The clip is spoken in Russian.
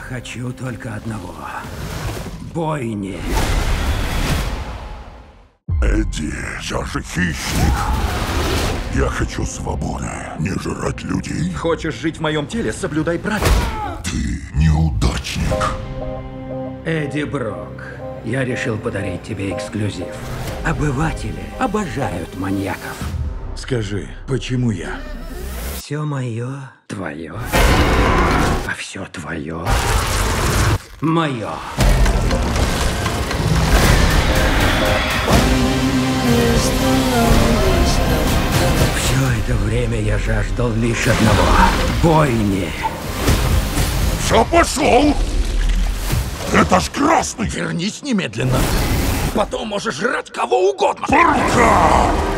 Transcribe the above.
хочу только одного. Бойни. Эдди, я же хищник. Я хочу свободы, не жрать людей. Хочешь жить в моем теле, соблюдай правила. Ты неудачник. Эдди Брок, я решил подарить тебе эксклюзив. Обыватели обожают маньяков. Скажи, почему я? Все мое твое, а все твое мое. Все это время я жаждал лишь одного — бойни. Все, пошел! Это ж красный! Вернись немедленно. Потом можешь жрать кого угодно. Порка!